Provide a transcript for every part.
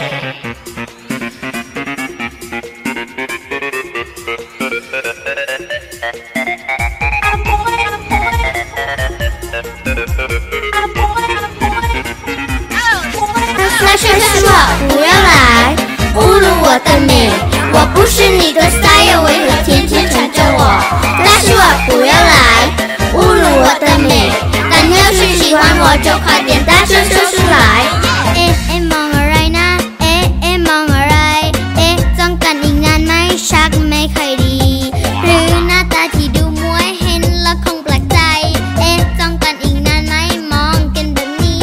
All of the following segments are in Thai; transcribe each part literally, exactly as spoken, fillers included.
那是说不要来侮辱我的美，我不是你的 style， 为何天天缠着我？但是我不要来侮辱我的美，但要是喜欢我就快点大声说出来。เอ๊ะเอ๊ะมองอะไรนะเอ๊ะเอ๊ะมองอะไรเอ๊ะจ้องกันอีกนานไหมชักไม่ค่อยดีหรือหน้าตาที่ดูมวยเห็นแล้วคงแปลกใจเอ๊ะจ้องกันอีกนานไหมมองกันแบบนี้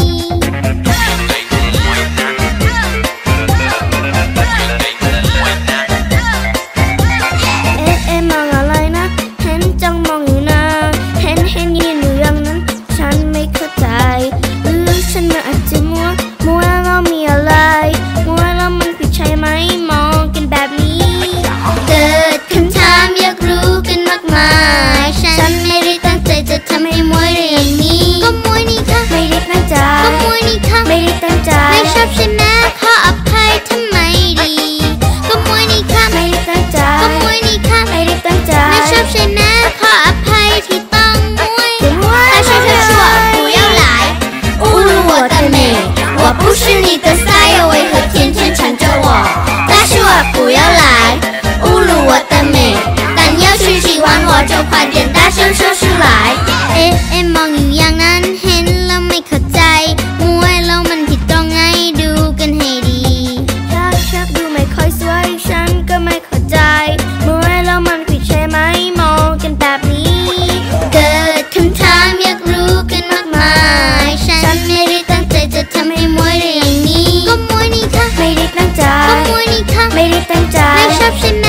ฉันไม่ได้ตั้งใจจะทำให้มวยได้อย่างนี้ก็มวยนี่ค่ะไม่ได้ตั้งใจก็มวยนี่ค่ะไม่ได้ตั้งใจไม่ชอบใช่ไหมขออภัยทำไมดีก็มวยนี่ค่ะไม่ได้ตั้งใจก็มวยนี่ค่ะไม่ได้ตั้งใจไม่ชอบใช่ไหมขออภัยที่ต้องมวย但是他说不要来侮辱我的美我不是你的 style 为何天天缠着我但是我不要来侮辱我的美要是喜欢我就快点大声说出来เอ๊ะเอ๊ะมองอยู่อย่างนั้นเห็นแล้วไม่เข้าใจมวยแล้วมันผิดตรงไหนดูกันให้ดีชักชักดูไม่ค่อยสวยฉันก็ไม่เข้าใจมวยแล้วมันผิดใช่ไหมมองกันแบบนี้เกิดคำถามอยากรู้กันมากมายฉันไม่ได้ตั้งใจจะทำให้มวยได้อย่างนี้ก็มวยนี่ค่ะไม่ได้ตั้งใจก็มวยนี่ค่ะไม่ได้ตั้งใจไม่ชอบใช่ไหม